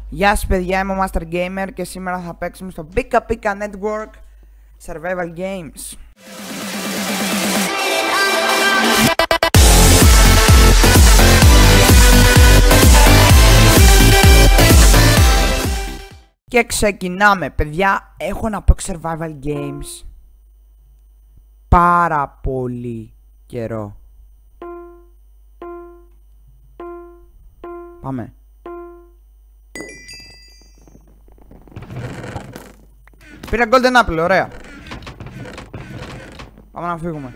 Γεια σας παιδιά, είμαι ο Master Gamer και σήμερα θα παίξουμε στο Pika Pika Network Survival Games. Και ξεκινάμε παιδιά, έχω να παίξω Survival Games πάρα πολύ καιρό. Πάμε. Πήρα Golden Apple, ωραία. Πάμε να φύγουμε.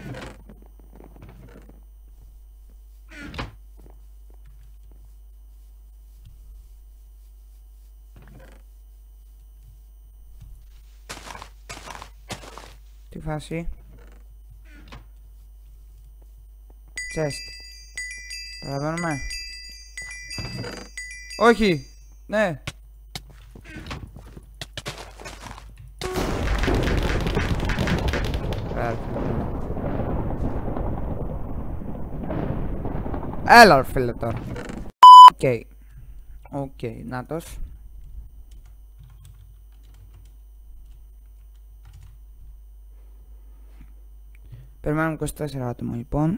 Τι φάση. Chest. Καταλαβαίνουμε. Όχι. Ναι. Έλα φίλε τώρα. Οκ, νάτος. Περιμένουμε 24 άτομα λοιπόν.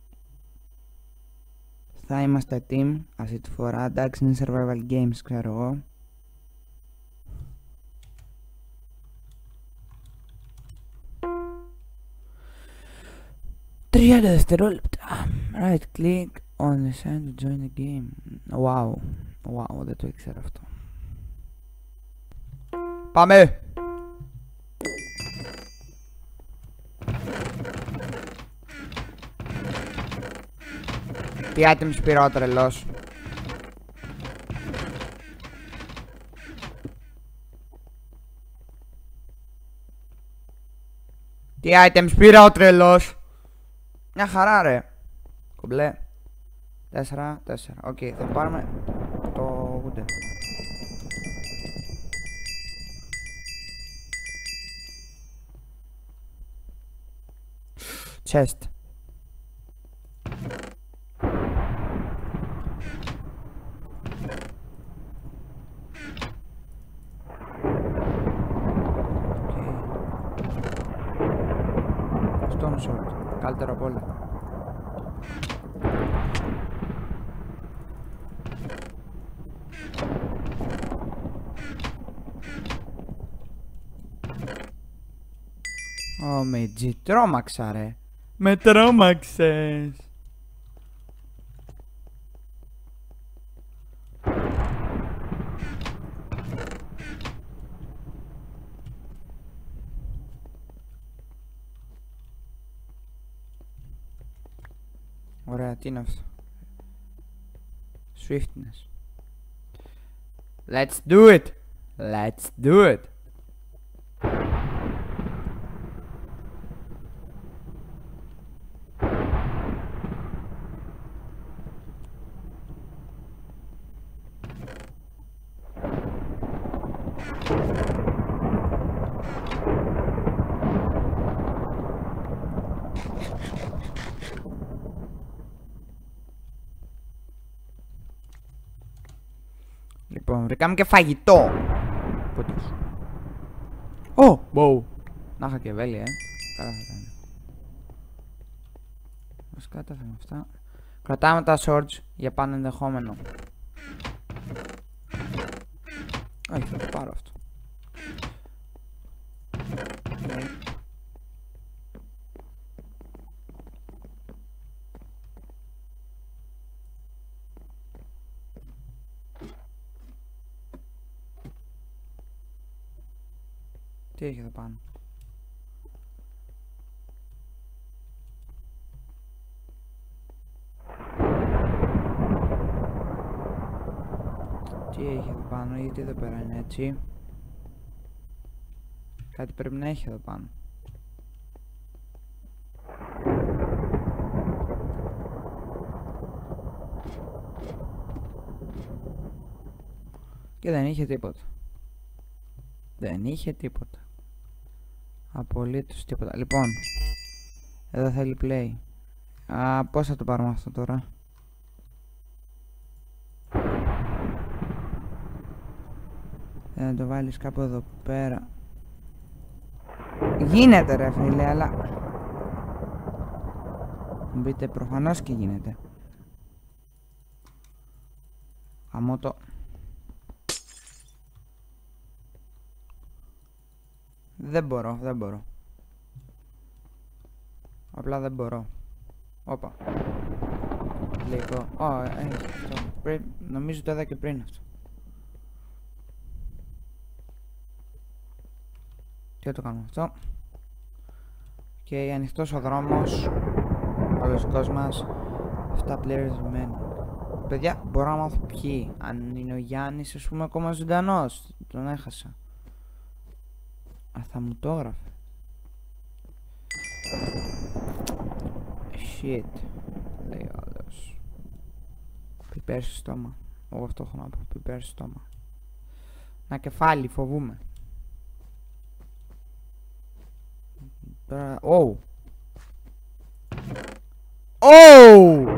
Θα είμαστε team αυτή τη φορά. Εντάξει, είναι survival games, ξέρω εγώ. Τριάντα δευτερόλεπτα. Right click on the side to join the game. Wow, δεν το ήξερα αυτό. Πάμε! Τι items πήρα ο τρελός. Τι items πήρα ο τρελός. Μια χαρά ρε. Κομπλέ. 4. Οκ, θα πάρουμε το wooden. Chest. Stone sword. Καλύτερο απ' όλα. Ω, Μιτζι, τρόμαξα ρε. Με τρόμαξες. Ωραία, τι είναι αυτό. Swiftness. Let's do it. Let's do it. Λοιπόν, βρήκαμε και φαγητό. Πότος. Ω, wow. Να είχα και βέλη, καλά θα ήταν. Ας καταφέρουμε αυτά. Κρατάμε τα swords για πάνω ενδεχόμενο. Όχι, θα το πάρω αυτό. Τι έχει εδώ πάνω. Τι έχει εδώ πάνω, γιατί εδώ πέρα είναι έτσι. Κάτι πρέπει να έχει εδώ πάνω. Και δεν είχε τίποτα. Δεν είχε τίποτα. Απολύτως τίποτα. Λοιπόν, εδώ θέλει play. Πώς θα το πάρουμε αυτό τώρα. Να το βάλεις κάπου εδώ πέρα. Γίνεται ρε φίλε, αλλά... Μου πείτε προφανώς και γίνεται. Γαμώτο. Δεν μπορώ. Απλά δεν μπορώ. Όπα. Λίγο. Αυτό. Νομίζω το είδα και πριν αυτό. Τι το κάνουμε αυτό. Και ανοιχτός ο δρόμος. Ο λογικός μας. 7 players μένουν. Παιδιά, μπορώ να μάθω ποιοι. Αν είναι ο Γιάννης, ας πούμε, ακόμα ζωντανός. Τον έχασα. Α, θα μου το έγραφε. Shit. Λέει ο άλλος. Πιπέρ στο στόμα. Εγώ αυτό έχω να πω. Πιπέρ στο στόμα. Ένα κεφάλι, φοβούμαι. Τώρα... Oh! Oh!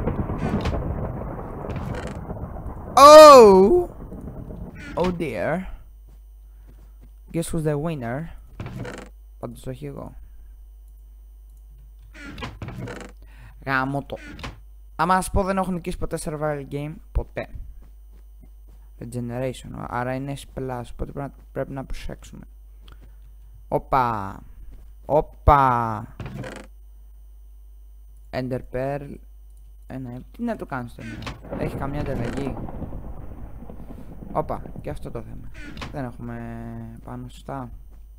Oh! Oh dear. Guess who's the winner? Πάντως όχι εγώ. Γάμο το. Άμα σας πω δεν έχω νικήσει ποτέ survival game. Ποτέ. Regeneration. Άρα είναι S+. Οπότε πρέπει να προσέξουμε. Όπα. Ender Pearl. Ναι, τι να το κάνεις τώρα. Έχει καμιά ανταλλαγή. Όπα, και αυτό το θέμα. Δεν έχουμε πάνω σωστά.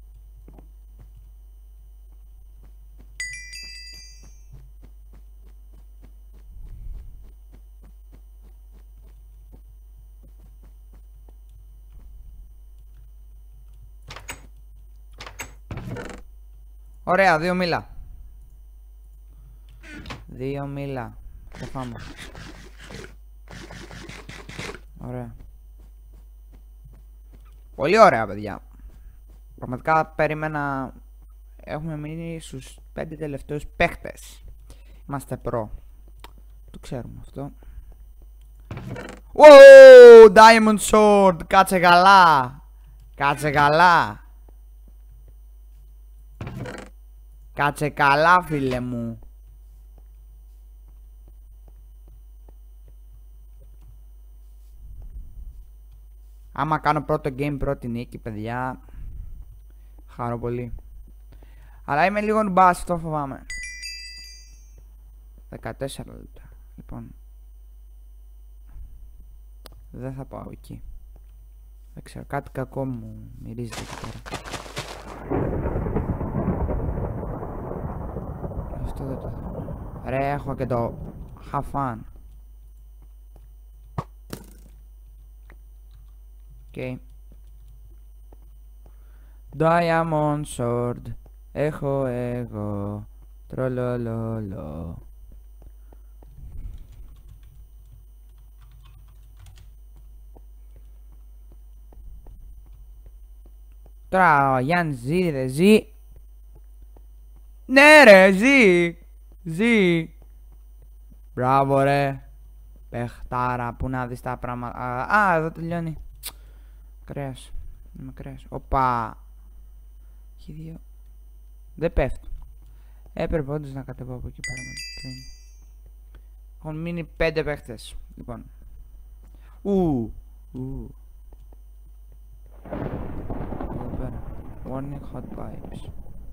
Ωραία, 2 μήλα. 2 μήλα. Θα φάμε. Ωραία. Πολύ ωραία, παιδιά. Πραγματικά περίμενα. Έχουμε μείνει στους 5 τελευταίους παίχτες. Είμαστε προ. Το ξέρουμε αυτό. Wow, Diamond Sword. Κάτσε καλά. Κάτσε καλά. Κάτσε καλά, φίλε μου. Άμα κάνω πρώτο game, πρώτη νίκη, παιδιά, χαρώ πολύ. Αλλά είμαι λίγο νουμπάς, αυτό φοβάμαι. 14 λεπτά. Λοιπόν, δεν θα πάω εκεί. Δεν ξέρω, κάτι κακό μου μυρίζεται εκεί πέρα. Αυτό δεν το θέλω. Ρε, έχω και το have fun. Okay. Diamond Sword. Έχω εγώ. Τρολολολο. Τώρα ο Γιάννης ζει, δεν ζει. Ναι ρε, ζει. Μπράβο ρε. Παιχτάρα, που να δεις τα πράγματα. Α, εδώ τελειώνει. Κρέας. Είμαι κρέας. Οπα. Έχει 2. Δεν πέφτω. Έπρεπε όντως να κατεβώ από εκεί πέρα. Έχουν μείνει 5 παίχτες. Λοιπόν. Εδώ πέρα. Warning hot pipes.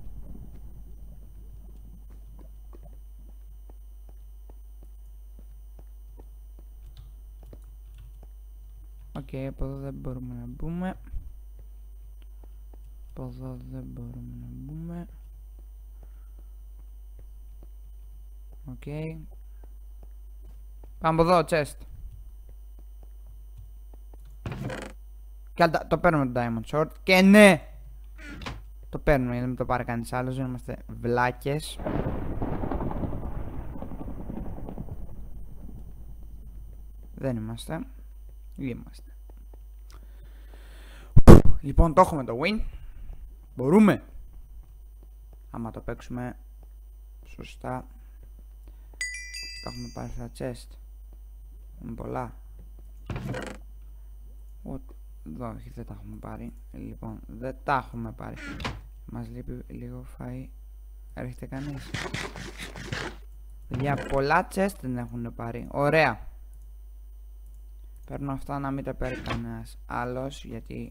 Οκ, από εδώ δεν μπορούμε να μπούμε. Από εδώ δεν μπορούμε να μπούμε. Οκ. Πάμε από εδώ, chest. Και το παίρνουμε το Diamond Sword. Και ναι! Το παίρνουμε γιατί δεν το πάρει κανείς άλλος. Δεν είμαστε βλάκες. Δεν είμαστε. Είμαστε. Λοιπόν, το έχουμε το win. Μπορούμε. Άμα το παίξουμε σωστά. Το έχουμε πάρει στα chest. Είναι πολλά. Όχι, δεν τα έχουμε πάρει. Λοιπόν, δεν τα έχουμε πάρει. Μας λείπει λίγο φαΐ. Έρχεται κανείς? Για πολλά chest δεν έχουν πάρει. Ωραία. Παίρνω αυτά να μην τα παίρνει κανένας άλλος, γιατί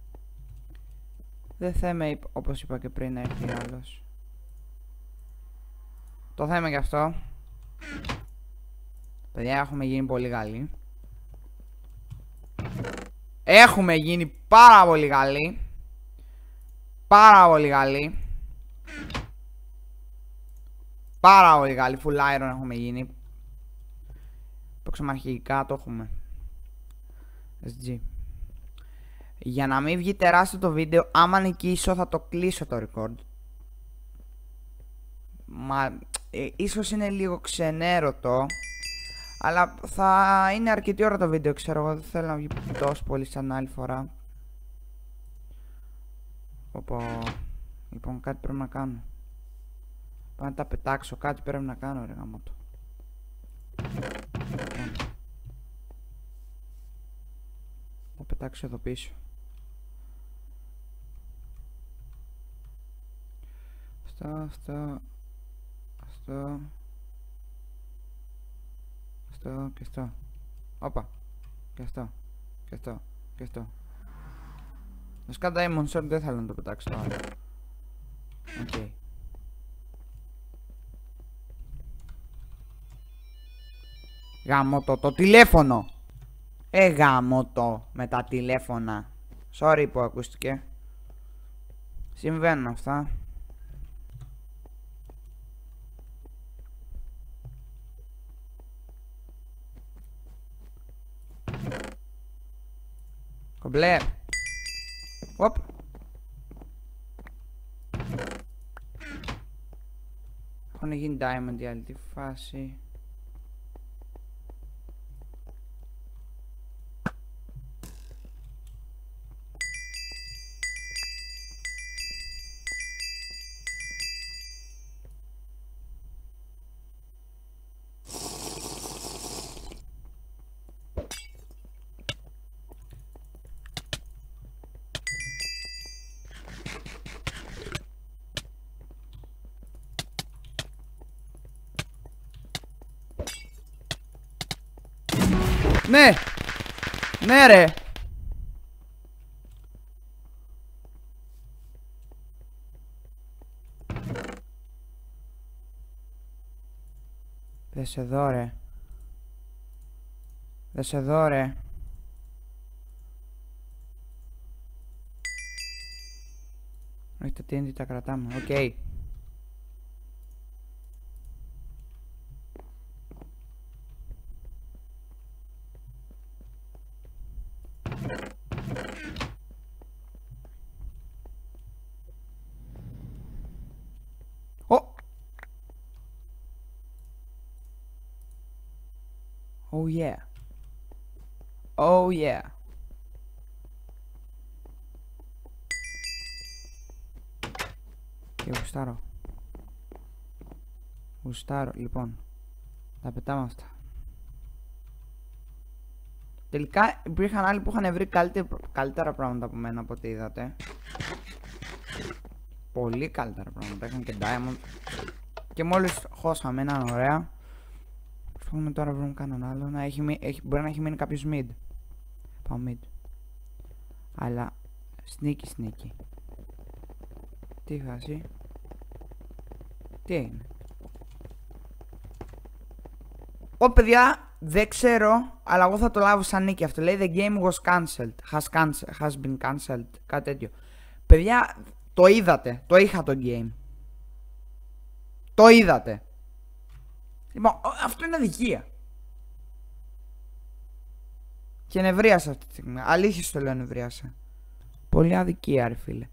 δεν θέμε, όπως είπα και πριν, να έρθει άλλος. Το θέμε γι' αυτό. Παιδιά, έχουμε γίνει πολύ καλοί. Έχουμε γίνει πάρα πολύ καλοί. Πάρα πολύ καλοί. Πάρα πολύ καλοί. Full iron έχουμε γίνει. Προξεμαρχικά το έχουμε. SG. Για να μην βγει τεράστιο το βίντεο, άμα νικήσω θα το κλείσω το record. Μα ίσως είναι λίγο ξενέρωτο, αλλά θα είναι αρκετή ώρα το βίντεο, ξέρω εγώ. Δεν θέλω να βγει τόσο πολύ σαν άλλη φορά. Λοιπόν, κάτι πρέπει να κάνω. Πάω να τα πετάξω, κάτι πρέπει να κάνω, ρε γαμώτο. Θα πετάξω εδώ πίσω. Αυτό και αυτό. Όπα. Και αυτό. Και αυτό. Και αυτό. Να σκάτα Diamond Sword, δεν θέλω να το πετάξω το άλλο. Οκ. Γαμώτο το τηλέφωνο. Γαμώτο με τα τηλέφωνα. Sorry που ακούστηκε. Συμβαίνουν αυτά. Κομπλέ. Οπ. Έχουν γίνει diamond η άλλη τη φάση. Ναι! Ναι ρε! Δες εδώ ρε. Δες εδώ ρε. Όχι τα TNT τα κρατάμε, οκ. Oh yeah. Oh yeah. Και γουστάρω. Γουστάρω, λοιπόν. Τα πετάμε αυτά. Τελικά υπήρχαν άλλοι που είχαν βρει καλύτερα πράγματα από μένα, από ό,τι είδατε. Πολύ καλύτερα πράγματα. Είχαν και diamond. Και μόλις χώσαμε έναν ωραία. Προσπαθούμε τώρα να βρούμε κανέναν άλλο. Μπορεί να έχει μείνει κάποιος mid. Πάω mid. Αλλά sneaky. Τι φάση. Τι έγινε. Παιδιά, δεν ξέρω, αλλά εγώ θα το λάβω σαν νίκη αυτό. Λέει the game was cancelled. Has been cancelled. Κάτι τέτοιο. Παιδιά, το είδατε. Το είχα το game. Το είδατε. Λοιπόν, αυτό είναι αδικία. Και νευρίασα αυτή τη στιγμή. Αλήθεια το λέω, νευρίασα. Πολύ αδικία, ρε φίλε.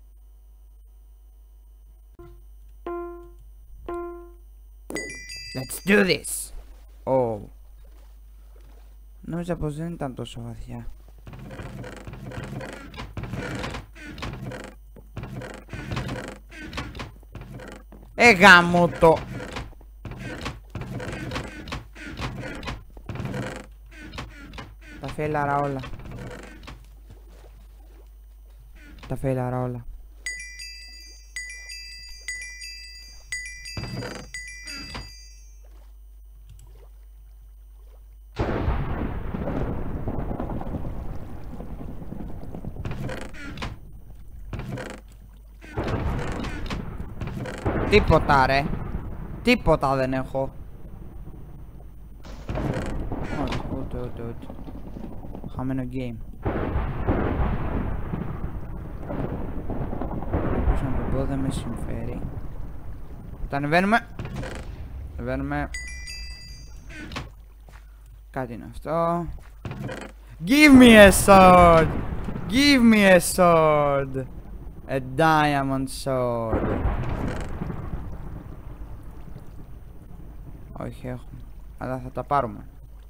Let's do this. Oh. Νόμιζα πως δεν ήταν τόσο βαθιά. Γάμο το. Τα φέλαρα όλα. Τα φέιλαρα όλα. Τίποτα ρε. Τίποτα δεν έχω. Ούτε. Χαμένο game. Πώς να το πω, δεν με συμφέρει. Τα ανεβαίνουμε. Ανεβαίνουμε. Κάτι είναι αυτό. Give me a sword. Give me a sword. A diamond sword. Όχι έχουμε. Αλλά θα τα πάρουμε.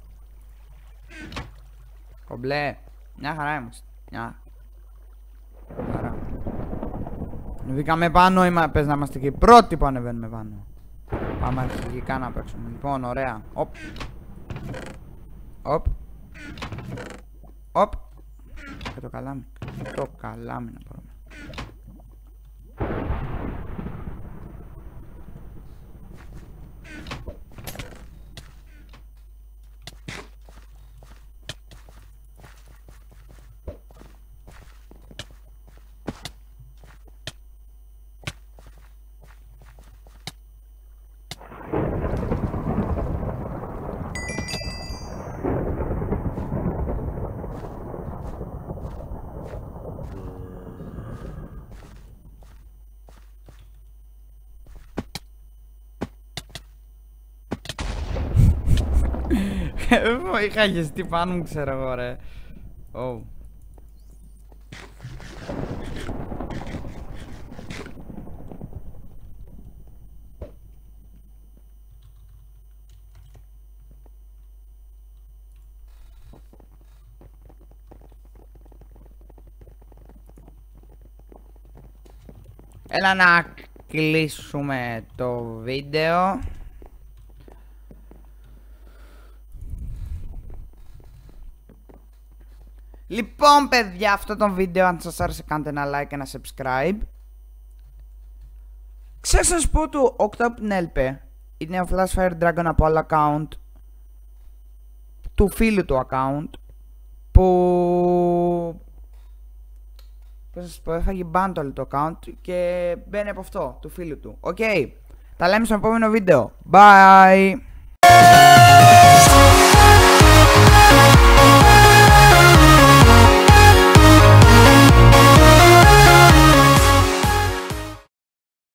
Κομπλέ. Μια χαρά είμαστε. Μια χαρά. Ανεβήκαμε πάνω. Πες να είμαστε και οι πρώτοι που ανεβαίνουμε πάνω. Πάμε αρχηγικά να παίξουμε. Λοιπόν, ωραία. Οπ. Οπ. Οπ. Και το καλάμι. Το καλάμι να πάρουμε. Είχα γεστεί πάνω μου, ξέρω εγώ ρε. Oh. Έλα να κλείσουμε το βίντεο. Λοιπόν παιδιά, αυτό το βίντεο αν σας άρεσε κάντε ένα like και ένα subscribe. Ξέχασα να σας πω του Octopnelpe. Είναι ο Flashfire Dragon από άλλο account. Του φίλου του account. Που... πώς να σας πω, έφαγε ban το άλλο το account. Και μπαίνει από αυτό, του φίλου του. Οκ. Τα λέμε στο επόμενο βίντεο. Bye.